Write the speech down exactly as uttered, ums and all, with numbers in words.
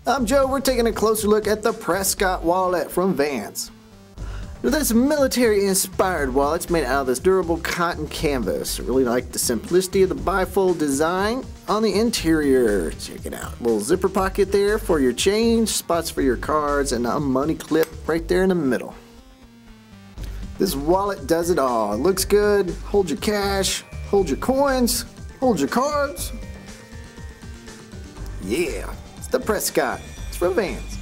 I'm Joe. We're taking a closer look at the Prescott wallet from Vans. Now, this military-inspired wallet's made out of this durable cotton canvas. I really like the simplicity of the bifold design on the interior. Check it out. Little zipper pocket there for your change, spots for your cards, and a money clip right there in the middle. This wallet does it all. It looks good. Hold your cash, hold your coins, hold your cards. Yeah, it's the Prescott. It's from Vans.